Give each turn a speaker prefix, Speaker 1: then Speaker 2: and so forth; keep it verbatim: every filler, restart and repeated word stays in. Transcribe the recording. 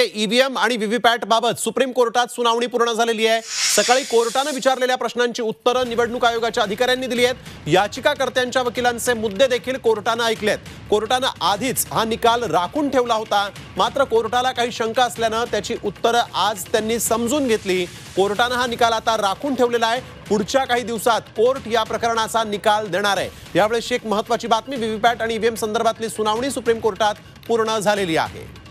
Speaker 1: EVM आणि VVPAT बाबत supreme कोर्टात सुनावणी पूर्ण झालेली आहे। सकाळी कोर्टाने विचारलेल्या प्रश्नांची उत्तरे निवडणूक आयोगाच्या अधिकाऱ्यांनी दिली आहेत। याचिकाकर्त्यांच्या वकिलांचे मुद्दे देखील कोर्टाने ऐकलेत। कोर्टाने आधीच हा निकाल राखून ठेवला होता, मात्र कोर्टाला काही शंका असल्याने त्याची उत्तरे आज त्यांनी समजून घेतली। कोर्टाने हा निकाल आता राखून ठेवलेला आहे। पुढच्या काही दिवसात कोर्ट या प्रकरणाचा निकाल देणार आहे। यावेळी एक महत्त्वाची बातमी, व्हीव्हीपॅट आणि ईव्हीएम संदर्भातली सुनावणी सुप्रीम कोर्टात पूर्ण झालेली आहे।